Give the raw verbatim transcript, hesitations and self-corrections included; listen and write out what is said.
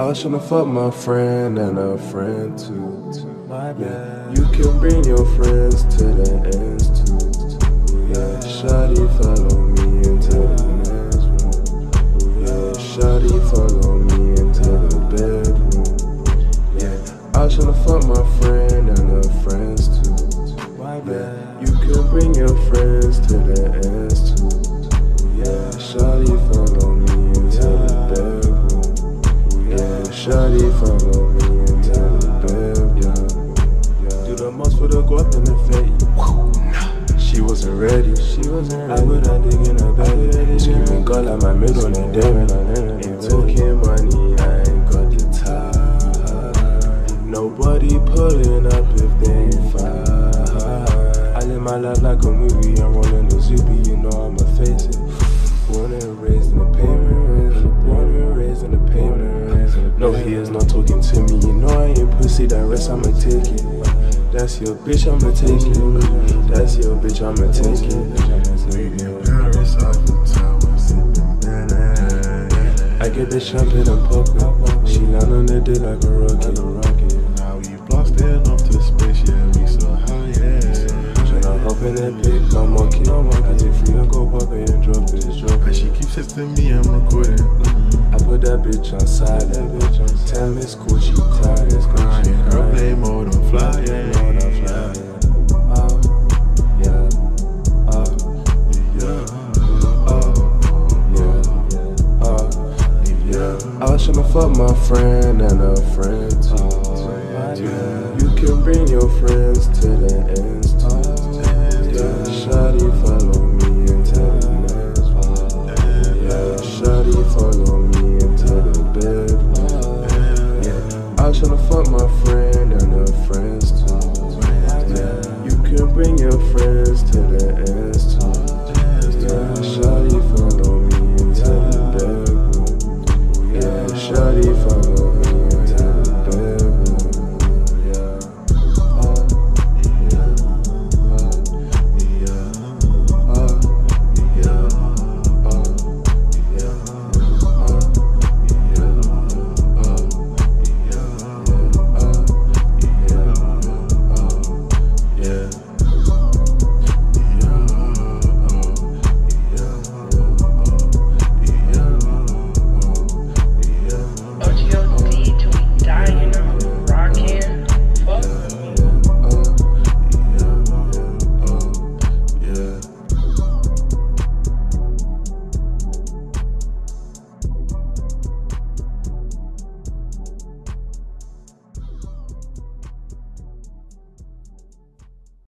was tryna fuck my friend and a friend too. Yeah, you can bring your friends to the ends too. Yeah, shawty follow me into the men's room. Yeah, shawty follow me into the bedroom. Yeah, I was tryna fuck my friend and her friends too. Yeah, you can bring your friends to the ends too. Yeah, shawty follow me into the bedroom. Yeah, shawty follow me into the bedroom. Yeah, do the most for the guap and the fate. She wasn't ready. She wasn't ready. I put that dick in her belly. Screaming God like my middle name David. Ain't talking money, I ain't got the time. Nobody pulling up if they ain't fine. I live my life like a movie. I'm rolling a zippy, you know I'ma face it. Born and raised in the pavement, born and raised in the pavement. No, he is not talking to me. You know I ain't pussy. That rest I'ma take it. That's your bitch, I'ma take it. That's your bitch, I'ma take it. We in Paris, Eiffel Tower, sipping Bel-Aire. I get the champagne and pop it. She land on the dick like a rocket. Now we blasting off to space, yeah, we so high, yeah. Tryna hop in that pic, no monkey. I take free and go pop it and drop it. And she keeps texting me, I'm recording. I put that bitch on silent. Tell me it's cool, she tired. Airplane mode on fly, yeah. Oh, yeah, oh, yeah, oh, yeah, oh, yeah. I was tryna fuck my friend and her friend too. Yeah, you can bring your friends to the ends too. Yeah, shawty fuck